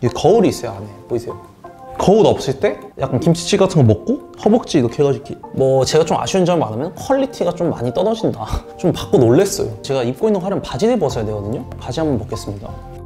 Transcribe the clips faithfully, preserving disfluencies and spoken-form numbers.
이게 거울이 있어요 안에. 보이세요? 거울 없을 때 약간 김치찌 같은 거 먹고 허벅지 이렇게 해가지고 뭐 제가 좀 아쉬운 점이 많으면 퀄리티가 좀 많이 떨어진다. 좀 받고 놀랬어요. 제가 입고 있는 거 하려면 바지를 벗어야 되거든요. 바지 한번 벗겠습니다.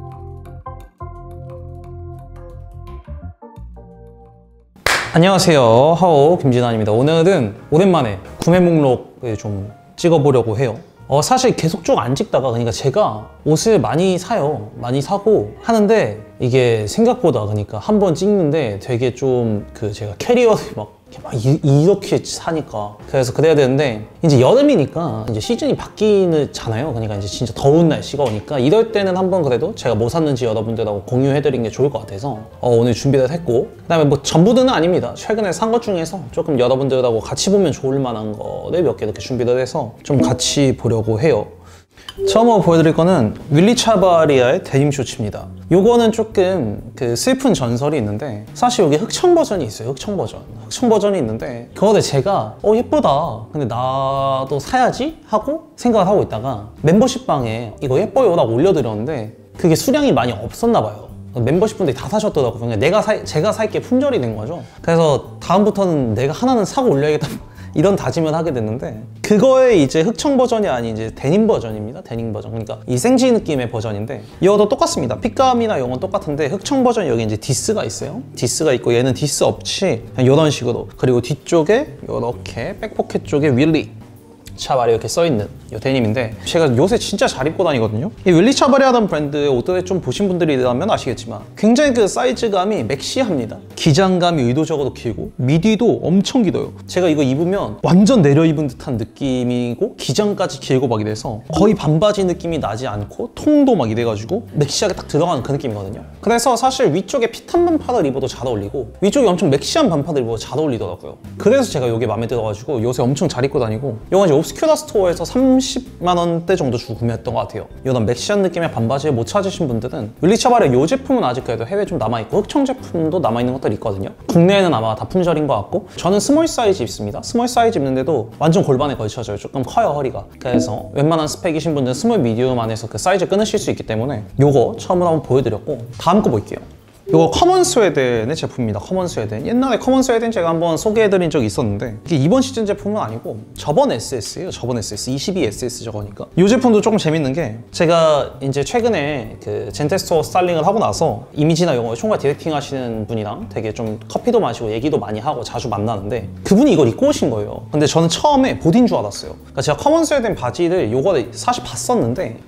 안녕하세요, 하오 김진환입니다. 오늘은 오랜만에 구매 목록을 좀 찍어보려고 해요. 어, 사실 계속 쭉 안 찍다가, 그러니까 제가 옷을 많이 사요. 많이 사고 하는데 이게 생각보다 그러니까 한 번 찍는데 되게 좀 그 제가 캐리어를 막 막 이렇게 사니까 그래서 그래야 되는데, 이제 여름이니까 이제 시즌이 바뀌잖아요. 그러니까 이제 진짜 더운 날씨가 오니까 이럴 때는 한번 그래도 제가 뭐 샀는지 여러분들하고 공유해드린 게 좋을 것 같아서 어, 오늘 준비를 했고, 그 다음에 뭐 전부는 아닙니다. 최근에 산 것 중에서 조금 여러분들하고 같이 보면 좋을 만한 거를 몇 개 이렇게 준비를 해서 좀 같이 보려고 해요. 처음으로 보여드릴 거는 윌리 차바리아의 데님 쇼츠입니다. 요거는 조금 그 슬픈 전설이 있는데, 사실 여기 흑청 버전이 있어요. 흑청 버전. 흑청 버전이 있는데 그거를 제가 어 예쁘다, 근데 나도 사야지 하고 생각을 하고 있다가 멤버십 방에 이거 예뻐요 라고 올려드렸는데 그게 수량이 많이 없었나 봐요. 멤버십 분들이 다 사셨더라고요. 그러니까 내가 사, 제가 살게 품절이 된 거죠. 그래서 다음부터는 내가 하나는 사고 올려야겠다 이런 다짐을 하게 됐는데, 그거의 이제 흑청 버전이 아닌 이제 데님 버전입니다. 데님 버전. 그러니까 이 생지 느낌의 버전인데, 이것도 똑같습니다. 핏감이나 이건 똑같은데 흑청 버전 여기 이제 디스가 있어요. 디스가 있고 얘는 디스 없이 그냥 이런 식으로, 그리고 뒤쪽에 이렇게 백포켓 쪽에 윌리 차바리 이렇게 써있는 이 데님인데, 제가 요새 진짜 잘 입고 다니거든요. 이 윌리 차바리아라는 브랜드의 옷들을 좀 보신 분들이라면 아시겠지만 굉장히 그 사이즈감이 맥시합니다. 기장감이 의도적으로 길고 미디도 엄청 길어요. 제가 이거 입으면 완전 내려 입은 듯한 느낌이고 기장까지 길고 막 이래서 거의 반바지 느낌이 나지 않고 통도 막 이래가지고 맥시하게 딱 들어가는 그 느낌이거든요. 그래서 사실 위쪽에 핏한 반팔을 입어도 잘 어울리고 위쪽에 엄청 맥시한 반팔을 입어도 잘 어울리더라고요. 그래서 제가 이게 마음에 들어가지고 요새 엄청 잘 입고 다니고, 이건 이제 옵스큐라 스토어에서 삼십만 원대 정도 주고 구매했던 것 같아요. 이런 맥시한 느낌의 반바지를 못 찾으신 분들은 윌리 차바리아 이 제품은 아직 그래도 해외에 좀 남아있고 흑청 제품도 남아있는 것들이 있거든요. 국내에는 아마 다 품절인 것 같고, 저는 스몰 사이즈 입습니다. 스몰 사이즈 입는데도 완전 골반에 걸쳐져요. 조금 커요, 허리가. 그래서 웬만한 스펙이신 분들은 스몰 미디움 안에서 그 사이즈 끊으실 수 있기 때문에 요거 처음으로 한번 보여드렸고, 다음 거 볼게요. 이거 커먼 스웨덴의 제품입니다. 커먼 스웨덴. 옛날에 커먼 스웨덴 제가 한번 소개해드린 적이 있었는데, 이게 이번 시즌 제품은 아니고 저번 에스에스예요. 저번 에스에스. 이십이 에스에스 저거니까. 이 제품도 조금 재밌는 게, 제가 이제 최근에 그 젠테스토어 스타일링을 하고 나서 이미지나 영어 총괄 디렉팅 하시는 분이랑 되게 좀 커피도 마시고 얘기도 많이 하고 자주 만나는데, 그분이 이걸 입고 오신 거예요. 근데 저는 처음에 보디인 줄 알았어요. 그러니까 제가 커먼 스웨덴 바지를 요거를 사실 봤었는데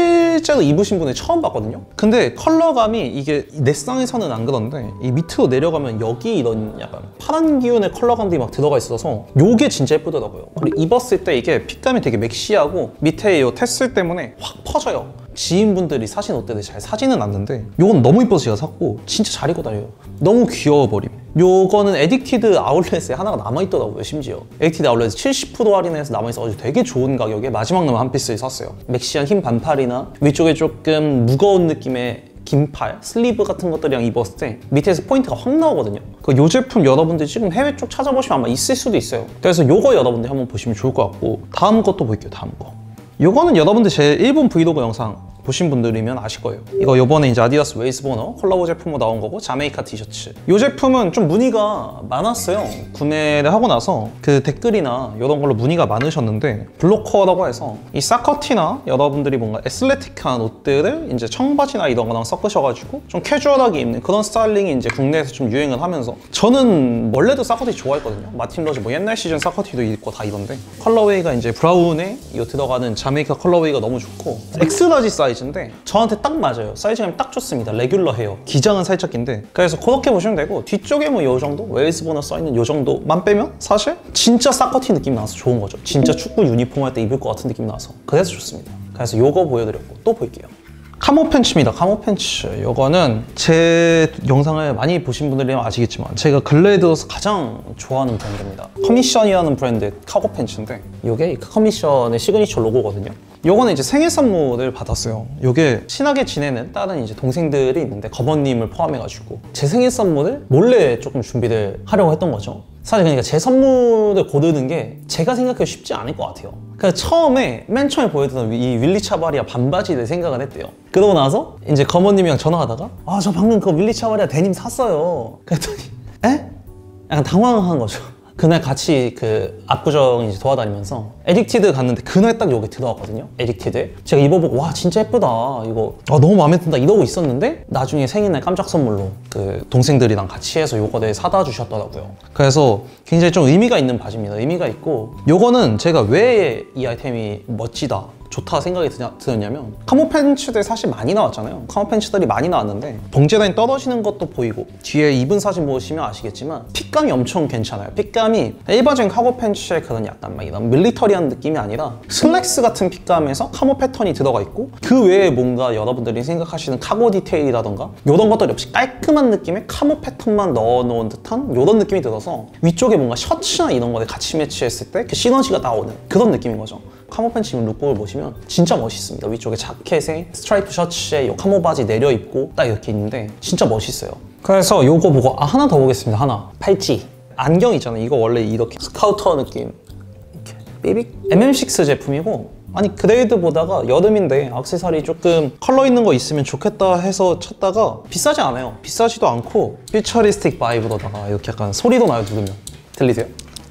실제로 입으신 분을 처음 봤거든요. 근데 컬러감이 이게 내 쌍에서는 안 그런데 이 밑으로 내려가면 여기 이런 약간 파란 기운의 컬러감들이 막 들어가 있어서 요게 진짜 예쁘더라고요. 그리고 입었을 때 이게 핏감이 되게 맥시하고 밑에 이 테슬 때문에 확 퍼져요. 지인분들이 사신 옷들을 잘 사지는 않는데 요건 너무 이뻐서 제가 샀고 진짜 잘 입고 다녀요. 너무 귀여워버림. 요거는 에딕티드 아울렛에 하나가 남아있더라고요. 심지어 에딕티드 아울렛에 칠십 퍼센트 할인해서 남아있어가지고 되게 좋은 가격에 마지막 남은 한 피스를 샀어요. 맥시한 흰 반팔이나 위쪽에 조금 무거운 느낌의 긴팔, 슬리브 같은 것들이랑 입었을 때 밑에서 포인트가 확 나오거든요. 그 요 제품 여러분들 지금 해외 쪽 찾아보시면 아마 있을 수도 있어요. 그래서 요거 여러분들 한번 보시면 좋을 것 같고, 다음 것도 볼게요. 다음 거. 요거는 여러분들 제 일본 브이로그 영상 보신 분들이면 아실 거예요. 이거 요번에 이제 아디다스 웨이스버너 콜라보 제품으로 나온 거고, 자메이카 티셔츠. 이 제품은 좀 문의가 많았어요. 구매를 하고 나서 그 댓글이나 이런 걸로 문의가 많으셨는데, 블로커라고 해서 이 사커티나 여러분들이 뭔가 애슬레틱한 옷들을 이제 청바지나 이런 거랑 섞으셔가지고 좀 캐주얼하게 입는 그런 스타일링이 이제 국내에서 좀 유행을 하면서, 저는 원래도 사커티 좋아했거든요. 마틴 러즈 뭐 옛날 시즌 사커티도 입고 다 이런데, 컬러웨이가 이제 브라운에 이 들어가는 자메이카 컬러웨이가 너무 좋고, 엑스라지 사이즈 인데 저한테 딱 맞아요. 사이즈감이 딱 좋습니다. 레귤러 헤어. 기장은 살짝 긴데, 그래서 그렇게 보시면 되고, 뒤쪽에 뭐 요 정도? 웨일스버너 써있는 요 정도만 빼면 사실 진짜 사커티 느낌 나서 좋은 거죠. 진짜 축구 유니폼 할 때 입을 것 같은 느낌 나서 그래서 좋습니다. 그래서 요거 보여드렸고, 또 볼게요. 카모 팬츠입니다. 카모 팬츠. 요거는 제 영상을 많이 보신 분들이면 아시겠지만 제가 근래에 들어서 가장 좋아하는 브랜드입니다. 커미션이라는 브랜드의 카고 팬츠인데, 이게 커미션의 시그니처 로고거든요. 요거는 이제 생일 선물을 받았어요. 요게 친하게 지내는 다른 이제 동생들이 있는데 거버님을 포함해가지고 제 생일 선물을 몰래 조금 준비를 하려고 했던 거죠. 사실 그러니까 제 선물을 고르는 게 제가 생각해도 쉽지 않을 것 같아요. 그래서 처음에 맨 처음에 보여드던 이 윌리 차바리아 반바지를 생각을 했대요. 그러고 나서 이제 거머님이랑 전화하다가 아 저 방금 그 윌리 차바리아 데님 샀어요. 그랬더니 에? 약간 당황한 거죠. 그날 같이 그 압구정 이제 도와다니면서 에릭티드 갔는데 그날 딱 여기 들어왔거든요. 에릭티드. 제가 입어보고 와 진짜 예쁘다 이거 아, 너무 마음에 든다 이러고 있었는데 나중에 생일날 깜짝 선물로 그 동생들이랑 같이 해서 요거를 사다 주셨더라고요. 그래서 굉장히 좀 의미가 있는 바지입니다. 의미가 있고 요거는 제가 왜 이 아이템이 멋지다 좋다 생각이 드냐, 들었냐면 카모 팬츠들 사실 많이 나왔잖아요. 카모 팬츠들이 많이 나왔는데 봉제단이 떨어지는 것도 보이고 뒤에 입은 사진 보시면 아시겠지만 핏감이 엄청 괜찮아요. 핏감이 일반적인 카고 팬츠의 그런 약간 막 이런 밀리터리한 느낌이 아니라 슬랙스 같은 핏감에서 카모 패턴이 들어가 있고 그 외에 뭔가 여러분들이 생각하시는 카고 디테일이라던가 이런 것들이 없이 깔끔한 느낌의 카모 패턴만 넣어놓은 듯한 이런 느낌이 들어서 위쪽에 뭔가 셔츠나 이런 거를 같이 매치했을 때 그 시너지가 나오는 그런 느낌인 거죠. 카모 팬츠 입은 룩북을 보시면 진짜 멋있습니다. 위쪽에 자켓에 스트라이프 셔츠에 요 카모 바지 내려 입고 딱 이렇게 있는데 진짜 멋있어요. 그래서 요거 보고 아 하나 더 보겠습니다. 하나 팔찌 안경 있잖아요. 이거 원래 이렇게 스카우터 느낌 이렇게 삐빅 엠엠식스 제품이고 아니 그레이드 보다가 여름인데 액세서리 조금 컬러 있는 거 있으면 좋겠다 해서 찾다가 비싸지 않아요. 비싸지도 않고 퓨처리스틱 바이브로다가 이렇게 약간 소리도 나요. 누르면 들리세요?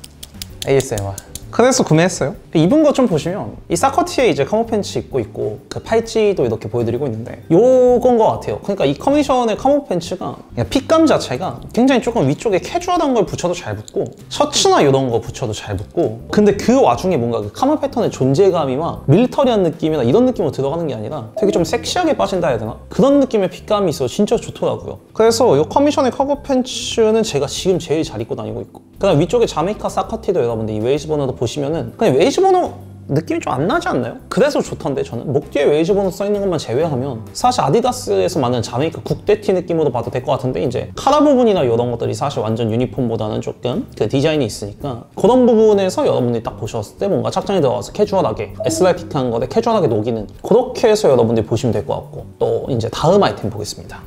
에이에스엠알 그래서 구매했어요. 입은 거 좀 보시면 이 사커티에 이제 카모 팬츠 입고 있고 그 팔찌도 이렇게 보여드리고 있는데 요건 거 같아요. 그러니까 이 커미션의 카모 팬츠가 핏감 자체가 굉장히 조금 위쪽에 캐주얼한 걸 붙여도 잘 붙고 셔츠나 이런 거 붙여도 잘 붙고 근데 그 와중에 뭔가 그 카모 패턴의 존재감이 막 밀리터리한 느낌이나 이런 느낌으로 들어가는 게 아니라 되게 좀 섹시하게 빠진다 해야 되나? 그런 느낌의 핏감이 있어서 진짜 좋더라고요. 그래서 이 커미션의 카고 팬츠는 제가 지금 제일 잘 입고 다니고 있고 그다음 위쪽에 자메이카 사커티도 여러분들 이 웨이즈버너도 보시면은 그냥 웨이즈버너 느낌이 좀 안 나지 않나요? 그래서 좋던데 저는 목 뒤에 웨이즈버너 써있는 것만 제외하면 사실 아디다스에서 만든 자메이카 국대티 느낌으로 봐도 될 것 같은데 이제 카라 부분이나 이런 것들이 사실 완전 유니폼보다는 조금 그 디자인이 있으니까 그런 부분에서 여러분들이 딱 보셨을 때 뭔가 착장이 들어가서 캐주얼하게 에슬레틱한 거에 캐주얼하게 녹이는 그렇게 해서 여러분들이 보시면 될 것 같고 또 이제 다음 아이템 보겠습니다.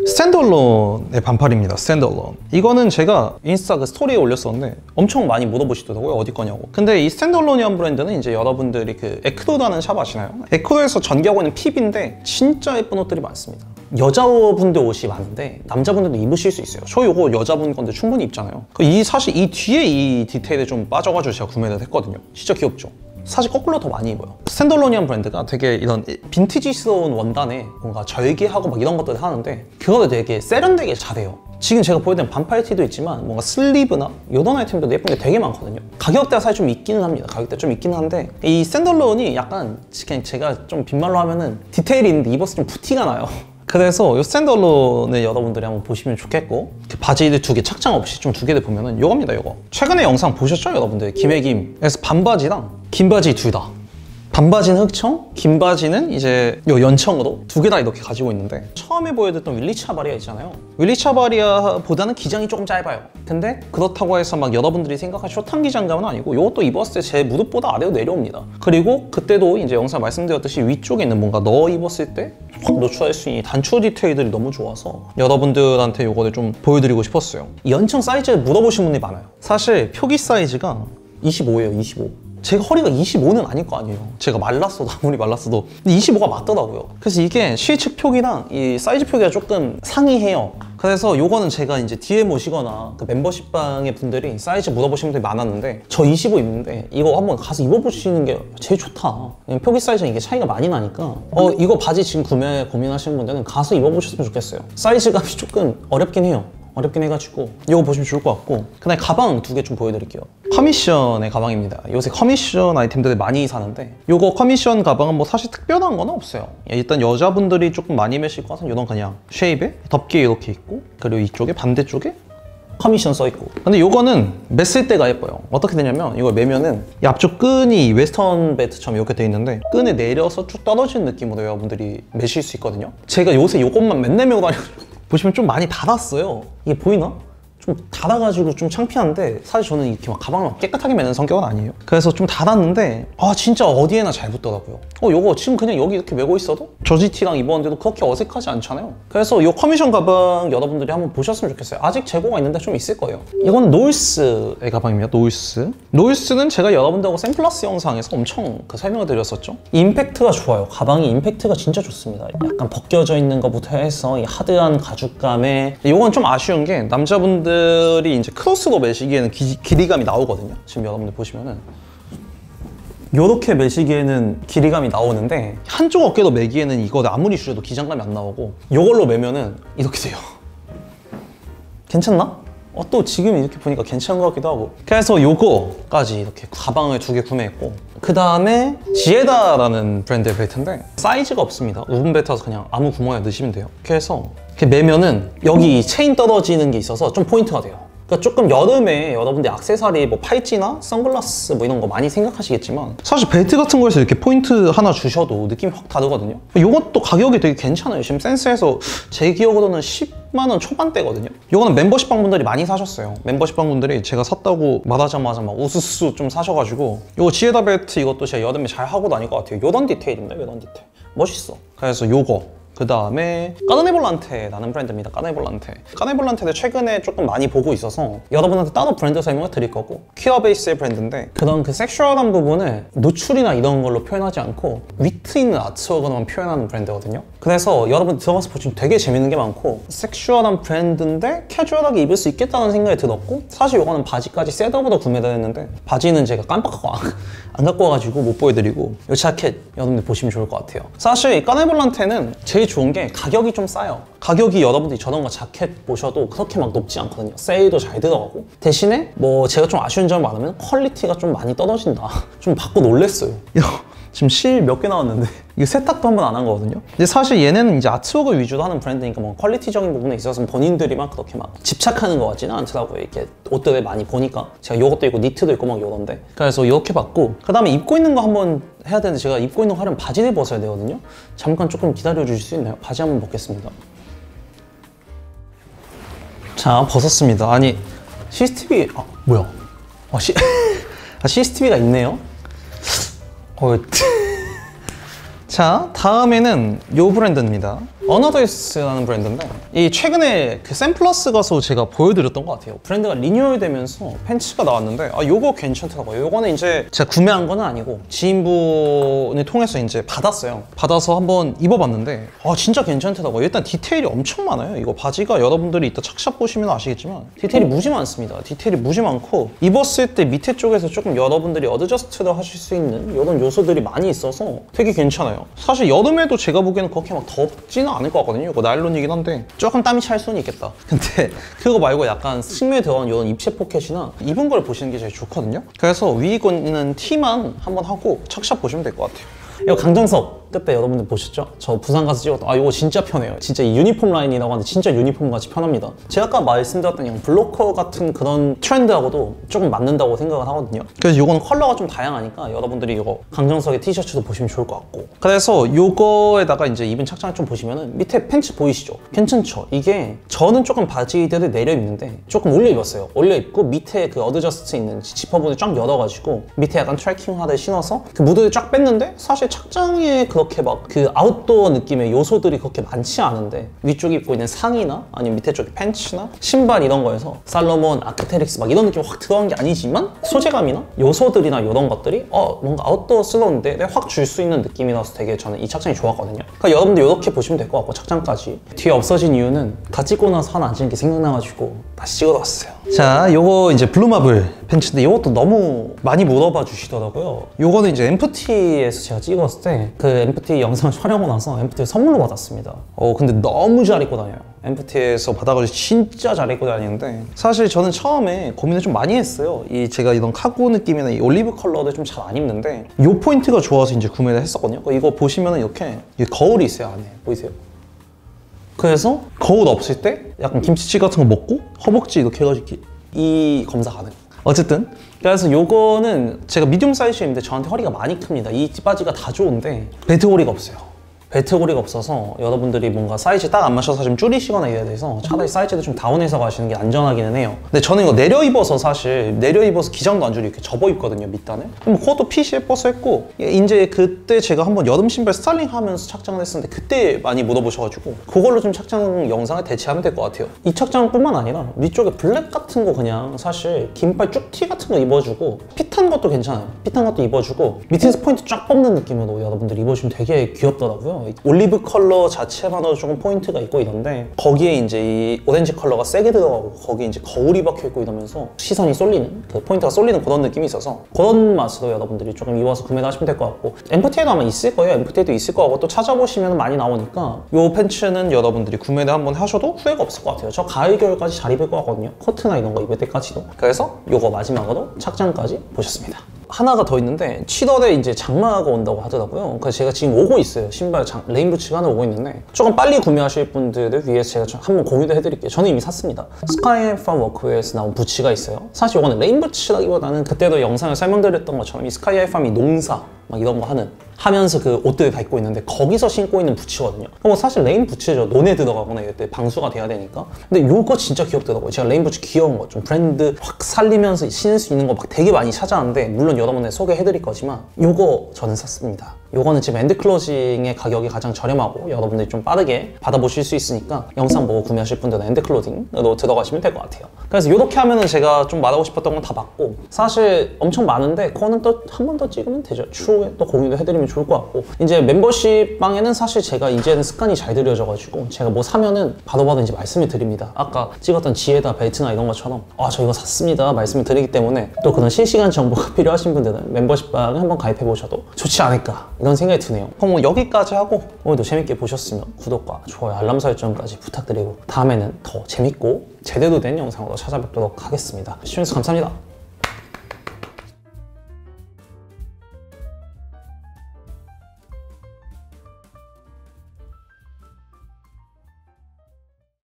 스탠드얼론의 반팔입니다. 스탠드얼론. 이거는 제가 인스타 그 스토리에 올렸었는데 엄청 많이 물어보시더라고요. 어디 거냐고. 근데 이 스탠드얼론이라는 브랜드는 이제 여러분들이 그 에크도라는 샵 아시나요? 에크도에서 전개하고 있는 핍인데 진짜 예쁜 옷들이 많습니다. 여자분들 옷이 많은데 남자분들도 입으실 수 있어요. 저 이거 여자분 건데 충분히 입잖아요. 이 사실 이 뒤에 이 디테일에 좀 빠져가지고 제가 구매를 했거든요. 진짜 귀엽죠? 사실 거꾸로 더 많이 입어요. 스탠드얼론이라는 브랜드가 되게 이런 빈티지스러운 원단에 뭔가 절개하고 막 이런 것들을 하는데 그거를 되게 세련되게 잘해요. 지금 제가 보여드린 반팔티도 있지만 뭔가 슬리브나 이런 아이템도 예쁜 게 되게 많거든요. 가격대가 사실 좀 있기는 합니다. 가격대 좀 있기는 한데 이 스탠드얼론이 약간 그냥 제가 좀 빈말로 하면은 디테일이 있는데 입었을 때 좀 부티가 나요. 그래서 이 스탠드얼론을 여러분들이 한번 보시면 좋겠고 그 바지를 두 개 착장 없이 좀 두 개를 보면은 이겁니다. 이거 최근에 영상 보셨죠 여러분들? 김혜김에서 반바지랑 긴 바지 둘 다 반바지는 흑청, 긴 바지는 이제 요 연청으로 두 개 다 이렇게 가지고 있는데 처음에 보여드렸던 윌리 차바리아 있잖아요. 윌리 차바리아보다는 기장이 조금 짧아요. 근데 그렇다고 해서 막 여러분들이 생각한 숏한 기장감은 아니고 이것도 입었을 때 제 무릎보다 아래로 내려옵니다. 그리고 그때도 이제 영상 말씀드렸듯이 위쪽에 있는 뭔가 넣어 입었을 때 확 노출할 수 있는 단추 디테일들이 너무 좋아서 여러분들한테 이거를 좀 보여드리고 싶었어요. 이 연청 사이즈를 물어보신 분들이 많아요. 사실 표기 사이즈가 이십오예요. 이십오. 제가 허리가 이십오는 아닐 거 아니에요. 제가 말랐어도 아무리 말랐어도 근데 이십오가 맞더라고요. 그래서 이게 실측 표기랑 이 사이즈 표기가 조금 상이해요. 그래서 요거는 제가 이제 디엠 오시거나 그 멤버십 방의 분들이 사이즈 물어보시는 분들이 많았는데 저 이십오 입는데 이거 한번 가서 입어보시는 게 제일 좋다. 표기 사이즈는 이게 차이가 많이 나니까 어 이거 바지 지금 구매 고민하시는 분들은 가서 입어보셨으면 좋겠어요. 사이즈감이 조금 어렵긴 해요. 어렵긴 해가지고 이거 보시면 좋을 것 같고 그다음에 가방 두 개 좀 보여드릴게요. 커미션의 가방입니다. 요새 커미션 아이템들을 많이 사는데 요거 커미션 가방은 뭐 사실 특별한 건 없어요. 일단 여자분들이 조금 많이 매실 것은 이런 그냥 쉐입에 덮개 이렇게 있고 그리고 이쪽에 반대쪽에 커미션 써있고 근데 요거는 맸을 때가 예뻐요. 어떻게 되냐면 이걸 매면은 이 앞쪽 끈이 웨스턴 벨트처럼 이렇게 돼 있는데 끈에 내려서 쭉 떨어지는 느낌으로 여러분들이 매실 수 있거든요. 제가 요새 요것만 맨날 메고 다녀가지고 보시면 좀 많이 닫았어요. 이게 보이나? 좀 닫아가지고 좀 창피한데 사실 저는 이렇게 막 가방을 막 깨끗하게 매는 성격은 아니에요. 그래서 좀 닫았는데 아 진짜 어디에나 잘 붙더라고요. 어 요거 지금 그냥 여기 이렇게 메고 있어도 저지티랑 입었는데도 그렇게 어색하지 않잖아요. 그래서 요 커미션 가방 여러분들이 한번 보셨으면 좋겠어요. 아직 재고가 있는데 좀 있을 거예요. 이건 노이스의 가방입니다. 노이스. 노이스는 제가 여러분들하고 샘플러스 영상에서 엄청 그 설명을 드렸었죠. 임팩트가 좋아요. 가방이 임팩트가 진짜 좋습니다. 약간 벗겨져 있는 것부터 해서 이 하드한 가죽감에 이건 좀 아쉬운 게 남자분들이 이제 크로스로 매시기에는 기, 길이감이 나오거든요. 지금 여러분들 보시면은 요렇게 매시기에는 길이감이 나오는데 한쪽 어깨로 매기에는 이거 아무리 줄여도 기장감이 안 나오고 요걸로 매면은 이렇게 돼요. 괜찮나? 어, 또 지금 이렇게 보니까 괜찮은 것 같기도 하고. 그래서 요거까지 이렇게 가방을 두 개 구매했고, 그 다음에 지에다라는 브랜드의 벨트인데 사이즈가 없습니다. 우분 벨트라서 그냥 아무 구멍에 넣으시면 돼요. 그래서 이렇게 매면은 여기 체인 떨어지는 게 있어서 좀 포인트가 돼요. 그러니까 조금 여름에 여러분들 액세서리 뭐 팔찌나 선글라스 뭐 이런 거 많이 생각하시겠지만 사실 벨트 같은 거에서 이렇게 포인트 하나 주셔도 느낌이 확 다르거든요. 이것도 가격이 되게 괜찮아요. 지금 센스에서 제 기억으로는 십만 원 초반대거든요. 이거는 멤버십 방분들이 많이 사셨어요. 멤버십 방분들이 제가 샀다고 말하자마자 막 우수수 좀 사셔가지고 이거 지에다 벨트 이것도 제가 여름에 잘 하고 다닐 것 같아요. 요런 디테일입니다. 요런 디테일. 멋있어. 그래서 요거 그 다음에 까르네볼란테라는 브랜드입니다. 까르네볼란테. 까르네볼란테를 최근에 조금 많이 보고 있어서 여러분한테 따로 브랜드 설명을 드릴 거고, 퀴어 베이스의 브랜드인데 그런 그 섹슈얼한 부분을 노출이나 이런 걸로 표현하지 않고 위트 있는 아트워크로만 표현하는 브랜드거든요. 그래서 여러분 들어가서 보시면 되게 재밌는 게 많고 섹슈얼한 브랜드인데 캐주얼하게 입을 수 있겠다는 생각이 들었고, 사실 이거는 바지까지 셋업으로 구매를 했는데 바지는 제가 깜빡하고 안 갖고 와가지고 못 보여드리고, 이 자켓 여러분들 보시면 좋을 것 같아요. 사실 이 까르네볼란테는 제일 좋은 게 가격이 좀 싸요. 가격이 여러분들이 저런 거 자켓 보셔도 그렇게 막 높지 않거든요. 세일도 잘 들어가고, 대신에 뭐 제가 좀 아쉬운 점을 말하면 퀄리티가 좀 많이 떨어진다. 좀 받고 놀랬어요. 지금 실 몇 개 나왔는데 이거 세탁도 한 번 안 한 거거든요. 근데 사실 얘네는 이제 아트워크 위주로 하는 브랜드니까 뭐 퀄리티적인 부분에 있어서 본인들이 막 그렇게 막 집착하는 것 같지는 않더라고요. 이렇게 옷들을 많이 보니까 제가 요것도 있고 니트도 있고 막 요런데, 그래서 이렇게 봤고, 그 다음에 입고 있는 거 한번 해야 되는데 제가 입고 있는 거 하려면 바지를 벗어야 되거든요. 잠깐 조금 기다려 주실 수 있나요? 바지 한번 벗겠습니다. 자, 벗었습니다. 아니 씨씨티비 아 뭐야? 아, 시... 아, 씨씨티비가 있네요. 어... 자, 다음에는 요 브랜드입니다. 어너더이스라는 브랜드인데 이 최근에 그 샘플러스 가서 제가 보여드렸던 것 같아요. 브랜드가 리뉴얼 되면서 팬츠가 나왔는데 아 요거 괜찮더라고요. 요거는 이제 제가 구매한 건 아니고 지인분을 통해서 이제 받았어요. 받아서 한번 입어봤는데 아 진짜 괜찮더라고요. 일단 디테일이 엄청 많아요. 이거 바지가 여러분들이 이따 착샷 보시면 아시겠지만 디테일이 무지 많습니다. 디테일이 무지 많고, 입었을 때 밑에 쪽에서 조금 여러분들이 어드저스트를 하실 수 있는 이런 요소들이 많이 있어서 되게 괜찮아요. 사실 여름에도 제가 보기에는 그렇게 막 덥지는 않을 것 같거든요. 이거 나일론이긴 한데 조금 땀이 찰 수는 있겠다. 근데 그거 말고 약간 승매에 들어간 이런 입체 포켓이나 입은 걸 보시는 게 제일 좋거든요. 그래서 위 입는 티만 한번 하고 착샷 보시면 될 것 같아요. 이거 강정석 그때 여러분들 보셨죠? 저 부산 가서 찍었던, 아 이거 진짜 편해요. 진짜 이 유니폼 라인이라고 하는데 진짜 유니폼 같이 편합니다. 제가 아까 말씀드렸던 이 블로커 같은 그런 트렌드하고도 조금 맞는다고 생각을 하거든요. 그래서 이거는 컬러가 좀 다양하니까 여러분들이 이거 강정석의 티셔츠도 보시면 좋을 것 같고, 그래서 이거에다가 이제 입은 착장을 좀 보시면은 밑에 팬츠 보이시죠? 괜찮죠? 이게 저는 조금 바지들을 내려 입는데 조금 올려 입었어요. 올려 입고 밑에 그 어드저스트 있는 지퍼분을 쫙 열어가지고 밑에 약간 트래킹 하드 신어서 그 무드를 쫙 뺐는데, 사실 착장에 그렇게 막 그 아웃도어 느낌의 요소들이 그렇게 많지 않은데 위쪽에 입고 있는 상의나 아니면 밑에 쪽에 팬츠나 신발 이런 거에서 살로몬, 아크테릭스 막 이런 느낌이 확 들어간 게 아니지만 소재감이나 요소들이나 이런 것들이 어 뭔가 아웃도어스러운데 확 줄 수 있는 느낌이라서 되게 저는 이 착장이 좋았거든요. 그러니까 여러분들 이렇게 보시면 될 것 같고, 착장까지 뒤에 없어진 이유는 다 찍고 나서 하나 안 찍은 게 생각나가지고 다시 찍어서 왔어요. 자, 요거 이제 블루마블 팬츠인데 이것도 너무 많이 물어봐 주시더라고요. 요거는 이제 엠프티에서 제가 찍었을 때 그 엠프티 영상 촬영하고 나서 엠프티 선물로 받았습니다. 어 근데 너무 잘 입고 다녀요. 엠프티에서 받아가지고 진짜 잘 입고 다니는데, 사실 저는 처음에 고민을 좀 많이 했어요. 이 제가 이런 카고 느낌이나 이 올리브 컬러를 좀 잘 안 입는데 요 포인트가 좋아서 이제 구매를 했었거든요. 이거 보시면은 이렇게 거울이 있어요. 안에 보이세요? 그래서 거울 없을 때 약간 김치찌개 같은 거 먹고 허벅지 이렇게 해가지고 이 검사 가능. 어쨌든 그래서 요거는 제가 미디움 사이즈인데 저한테 허리가 많이 큽니다. 이 바지가 다 좋은데 벨트 허리가 없어요. 벨트고리가 없어서 여러분들이 뭔가 사이즈 딱 안 맞춰서 좀 줄이시거나 이래야 돼서 차라리 사이즈도 좀 다운해서 가시는 게 안전하기는 해요. 근데 저는 이거 내려 입어서 사실 내려 입어서 기장도 안 줄이고 이렇게 접어 입거든요, 밑단을. 그럼 그것도 핏이 예뻐서 했고, 이제 그때 제가 한번 여름 신발 스타일링 하면서 착장을 했었는데 그때 많이 물어보셔가지고 그걸로 좀 착장 영상을 대체하면 될 것 같아요. 이 착장뿐만 아니라 위쪽에 블랙 같은 거 그냥 사실 긴팔 쭉티 같은 거 입어주고 핏한 것도 괜찮아요. 핏한 것도 입어주고 밑에서 포인트 쫙 뽑는 느낌으로 여러분들 입어주면 되게 귀엽더라고요. 올리브 컬러 자체만으로 조금 포인트가 있고 이런데 거기에 이제 이 오렌지 컬러가 세게 들어가고 거기에 이제 거울이 박혀있고 이러면서 시선이 쏠리는, 그 포인트가 쏠리는 그런 느낌이 있어서 그런 맛으로 여러분들이 조금 입어서 구매를 하시면 될 것 같고, 엠프티에도 아마 있을 거예요. 엠프티에도 있을 거고 또 찾아보시면 많이 나오니까 이 팬츠는 여러분들이 구매를 한번 하셔도 후회가 없을 것 같아요. 저 가을 겨울까지 잘 입을 것 같거든요. 코트나 이런 거 입을 때까지도. 그래서 이거 마지막으로 착장까지 보셨습니다. 하나가 더 있는데 칠월에 이제 장마가 온다고 하더라고요. 그래서 제가 지금 오고 있어요. 신발 장, 레인부츠가 하나 오고 있는데 조금 빨리 구매하실 분들을 위해서 제가 좀 한번 공유도 해드릴게요. 저는 이미 샀습니다. 스카이앤팜 워크웨어에서 나온 부츠가 있어요. 사실 이거는 레인부츠라기보다는 그때도 영상을 설명드렸던 것처럼 이 스카이앤팜이 농사 막 이런 거 하는 하면서 그 옷들을 다 입고 있는데 거기서 신고 있는 부츠거든요. 뭐 사실 레인 부츠죠. 논에 들어가거나 이럴 때 방수가 돼야 되니까. 근데 요거 진짜 귀엽더라고요. 제가 레인 부츠 귀여운 거 좀 브랜드 확 살리면서 신을 수 있는 거 막 되게 많이 찾아왔는데 물론 여러분들 소개해드릴 거지만 요거 저는 샀습니다. 요거는 지금 엔드클로징의 가격이 가장 저렴하고 여러분들이 좀 빠르게 받아보실 수 있으니까 영상 보고 구매하실 분들은 엔드클로징으로 들어가시면 될 것 같아요. 그래서 이렇게 하면은 제가 좀 말하고 싶었던 건 다 맞고, 사실 엄청 많은데 그거는 또 한 번 더 찍으면 되죠. 추후에 또 공유도 해드리면 좋을 것 같고, 이제 멤버십 방에는 사실 제가 이제는 습관이 잘 들여져가지고 제가 뭐 사면은 바로바로 이제 말씀을 드립니다. 아까 찍었던 지에다 벨트나 이런 것처럼 아 저 이거 샀습니다 말씀을 드리기 때문에 또 그런 실시간 정보가 필요하신 분들은 멤버십 방에 한번 가입해 보셔도 좋지 않을까 이런 생각이 드네요. 그럼 뭐 여기까지 하고 오늘도 재밌게 보셨으면 구독과 좋아요, 알람 설정까지 부탁드리고 다음에는 더 재밌고 제대로 된 영상으로 찾아뵙도록 하겠습니다. 시청해주셔서 감사합니다.